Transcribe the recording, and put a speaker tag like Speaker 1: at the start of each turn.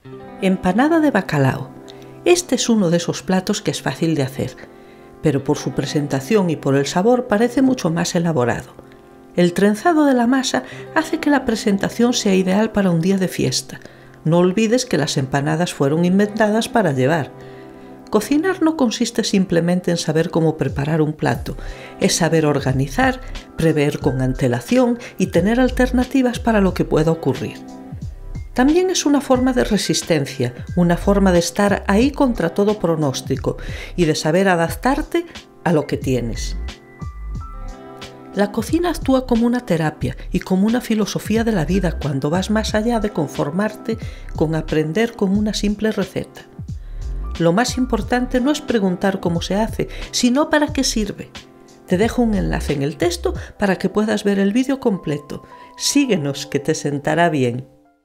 Speaker 1: Empanada de bacalao. Este es uno de esos platos que es fácil de hacer, pero por su presentación y por el sabor parece mucho más elaborado. El trenzado de la masa hace que la presentación sea ideal para un día de fiesta. No olvides que las empanadas fueron inventadas para llevar. Cocinar no consiste simplemente en saber cómo preparar un plato, es saber organizar, prever con antelación y tener alternativas para lo que pueda ocurrir. También es una forma de resistencia, una forma de estar ahí contra todo pronóstico y de saber adaptarte a lo que tienes. La cocina actúa como una terapia y como una filosofía de la vida cuando vas más allá de conformarte con aprender con una simple receta. Lo más importante no es preguntar cómo se hace, sino para qué sirve. Te dejo un enlace en el texto para que puedas ver el vídeo completo. Síguenos, que te sentará bien.